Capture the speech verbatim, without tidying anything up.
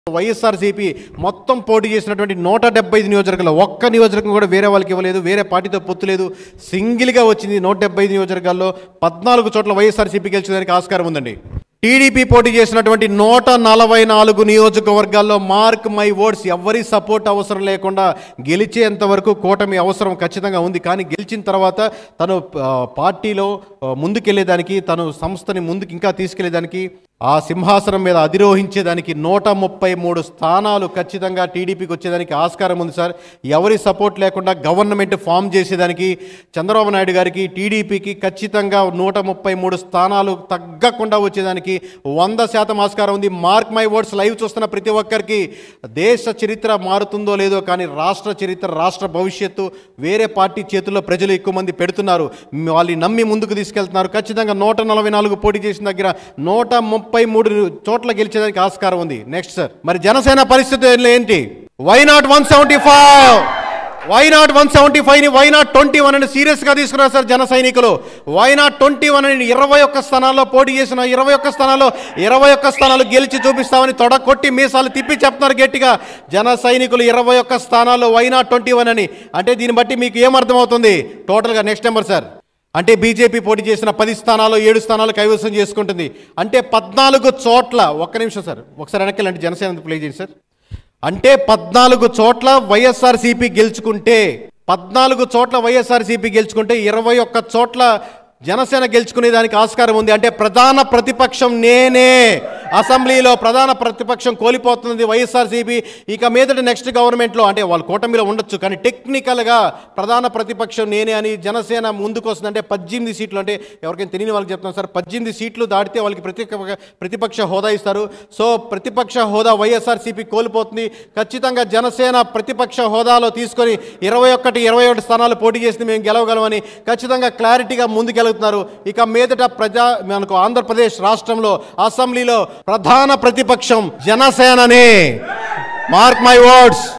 వైఎస్ఆర్సీపీ మొత్తం పోటీ చేసినటువంటి నూట డెబ్బై ఐదు నియోజకవర్గాల్లో ఒక్క నియోజకవర్గం కూడా వేరే వాళ్ళకి ఇవ్వలేదు, వేరే పార్టీతో పొత్తు లేదు, సింగిల్గా వచ్చింది. నూట డెబ్బై ఐదు నియోజకవర్గాల్లో పద్నాలుగు చోట్ల వైఎస్ఆర్సీపీ గెలిచేదానికి ఆస్కారం ఉందండి. టీడీపీ పోటీ చేసినటువంటి నూట నలభై నాలుగు నియోజకవర్గాల్లో మార్క్ మై వర్డ్స్ ఎవరి సపోర్ట్ అవసరం లేకుండా గెలిచేంత వరకు కూటమి అవసరం ఖచ్చితంగా ఉంది. కానీ గెలిచిన తర్వాత తను పార్టీలో ముందుకెళ్లేదానికి, తను సంస్థని ముందుకు ఇంకా తీసుకెళ్లేదానికి, ఆ సింహాసనం మీద అధిరోహించేదానికి నూట ముప్పై మూడు స్థానాలు ఖచ్చితంగా టీడీపీకి వచ్చేదానికి ఆస్కారం ఉంది సార్. ఎవరి సపోర్ట్ లేకుండా గవర్నమెంట్ ఫామ్ చేసేదానికి చంద్రబాబు నాయుడు గారికి, టీడీపీకి ఖచ్చితంగా నూట ముప్పై మూడు స్థానాలు తగ్గకుండా వచ్చేదానికి వంద శాతం ఆస్కారం ఉంది. మార్క్ మై వర్డ్స్ లైవ్ చూస్తున్న ప్రతి ఒక్కరికి దేశ చరిత్ర మారుతుందో లేదో కానీ రాష్ట్ర చరిత్ర, రాష్ట్ర భవిష్యత్తు వేరే పార్టీ చేతుల్లో ప్రజలు ఎక్కువ మంది పెడుతున్నారు. వాళ్ళని నమ్మి ముందుకు తీసుకెళ్తున్నారు. ఖచ్చితంగా నూట నలభై నాలుగు పోటీ చేసిన దగ్గర నూట ముప్పై మూడు చోట్ల గెలిచేదానికి ఆస్కారం ఉంది. నెక్స్ట్ సార్, మరి జనసేన పరిస్థితి ఏంటి? Why not one seventy five why not one seventy five ని వై నాట్ ట్వంటీ వన్ అని సీరియస్గా తీసుకున్నారు సార్ జన సైనికులు. వై నాట్ ట్వంటీ వన్ అని ఇరవై ఒక్క స్థానాల్లో పోటీ చేసిన ఇరవై ఒక్క స్థానాల్లో ఇరవై ఒక్క స్థానాలు గెలిచి చూపిస్తామని తొడ కొట్టి మీసాలు తిప్పి చెప్తున్నారు గట్టిగా జన సైనికులు. ఇరవై ఒక్క స్థానాల్లో వై నాట్ ట్వంటీ వన్ అని అంటే దీన్ని బట్టి మీకు ఏమర్థమవుతుంది టోటల్గా? నెక్స్ట్ నెంబర్ సార్, అంటే బీజేపీ పోటీ చేసిన పది స్థానాలు ఏడు స్థానాలు కైవసం చేసుకుంటుంది. అంటే పద్నాలుగు చోట్ల, ఒక్క నిమిషం సార్ ఒకసారి వెనక్కి అంటే జనసేన ప్లే చేయండి సార్. అంటే పద్నాలుగు చోట్ల వైఎస్ఆర్సీపీ గెలుచుకుంటే పద్నాలుగు చోట్ల వైఎస్ఆర్సీపీ గెలుచుకుంటే ఇరవై ఒక్క చోట్ల జనసేన గెలుచుకునే దానికి ఆస్కారం ఉంది. అంటే ప్రధాన ప్రతిపక్షం నేనే, అసెంబ్లీలో ప్రధాన ప్రతిపక్షం కోల్పోతుంది వైఎస్ఆర్సీపీ. ఇక మీదట నెక్స్ట్ గవర్నమెంట్లో అంటే వాళ్ళు కూటమిలో ఉండొచ్చు కానీ టెక్నికల్గా ప్రధాన ప్రతిపక్షం నేనే అని జనసేన ముందుకు వస్తుంది. అంటే పద్దెనిమిది సీట్లు, అంటే ఎవరికైనా తెలియని వాళ్ళకి చెప్తున్నాను సార్, పద్దెనిమిది సీట్లు దాటితే వాళ్ళకి ప్రతి ప్రతిపక్ష హోదా ఇస్తారు. సో ప్రతిపక్ష హోదా వైఎస్ఆర్సీపీ కోల్పోతుంది. ఖచ్చితంగా జనసేన ప్రతిపక్ష హోదాలో తీసుకొని ఇరవై ఒకటి ఇరవై ఒకటి స్థానాలు పోటీ చేసి మేము గెలవగలమని ఖచ్చితంగా క్లారిటీగా ముందుకెళ్తున్నారు. ఇక మీదట ప్రజా మనకు ఆంధ్రప్రదేశ్ రాష్ట్రంలో అసెంబ్లీలో ప్రధాన ప్రతిపక్షం జనసేననే. Mark my words.